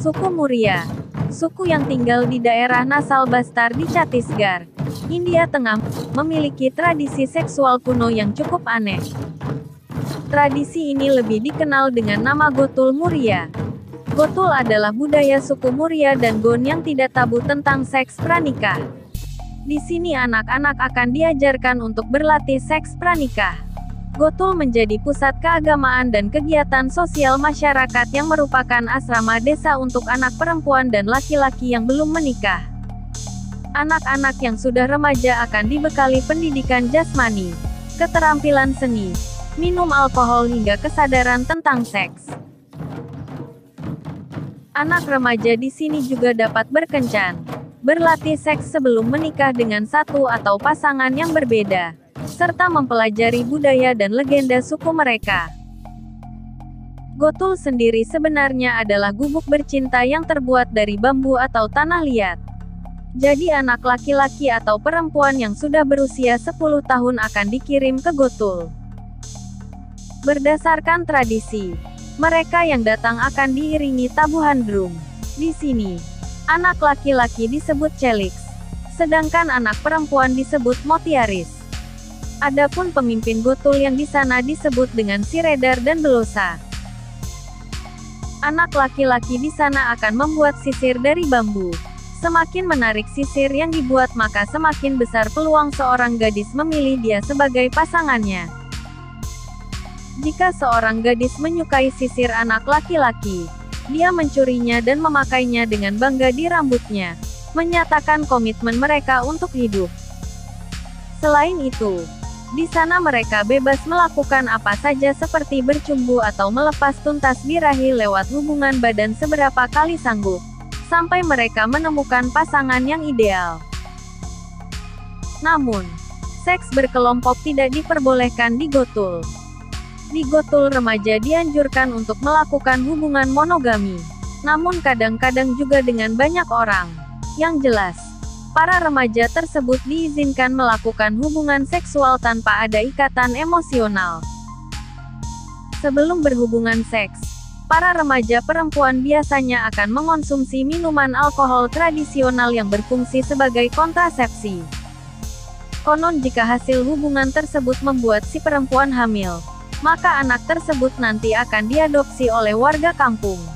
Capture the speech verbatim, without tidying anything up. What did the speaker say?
Suku Muria, suku yang tinggal di daerah Nasal Bastar di Chhattisgarh, India Tengah, memiliki tradisi seksual kuno yang cukup aneh. Tradisi ini lebih dikenal dengan nama Gotul Muria. Gotul adalah budaya suku Muria dan Gon yang tidak tabu tentang seks pranikah. Di sini anak-anak akan diajarkan untuk berlatih seks pranikah. Gotul menjadi pusat keagamaan dan kegiatan sosial masyarakat yang merupakan asrama desa untuk anak perempuan dan laki-laki yang belum menikah. Anak-anak yang sudah remaja akan dibekali pendidikan jasmani, keterampilan seni, minum alkohol hingga kesadaran tentang seks. Anak remaja di sini juga dapat berkencan, berlatih seks sebelum menikah dengan satu atau pasangan yang berbeda, serta mempelajari budaya dan legenda suku mereka. Gotul sendiri sebenarnya adalah gubuk bercinta yang terbuat dari bambu atau tanah liat. Jadi anak laki-laki atau perempuan yang sudah berusia sepuluh tahun akan dikirim ke Gotul. Berdasarkan tradisi, mereka yang datang akan diiringi tabuhan drum. Di sini, anak laki-laki disebut Chelix, sedangkan anak perempuan disebut Motiaris. Adapun pemimpin Gotul yang di sana disebut dengan Siredar dan Belosa. Anak laki-laki di sana akan membuat sisir dari bambu. Semakin menarik sisir yang dibuat maka semakin besar peluang seorang gadis memilih dia sebagai pasangannya. Jika seorang gadis menyukai sisir anak laki-laki, dia mencurinya dan memakainya dengan bangga di rambutnya, menyatakan komitmen mereka untuk hidup. Selain itu, di sana mereka bebas melakukan apa saja seperti bercumbu atau melepas tuntas birahi lewat hubungan badan seberapa kali sanggup, sampai mereka menemukan pasangan yang ideal. Namun, seks berkelompok tidak diperbolehkan di Gotul. Di Gotul remaja dianjurkan untuk melakukan hubungan monogami, namun kadang-kadang juga dengan banyak orang. Yang jelas, para remaja tersebut diizinkan melakukan hubungan seksual tanpa ada ikatan emosional. Sebelum berhubungan seks, para remaja perempuan biasanya akan mengonsumsi minuman alkohol tradisional yang berfungsi sebagai kontrasepsi. Konon jika hasil hubungan tersebut membuat si perempuan hamil, maka anak tersebut nanti akan diadopsi oleh warga kampung.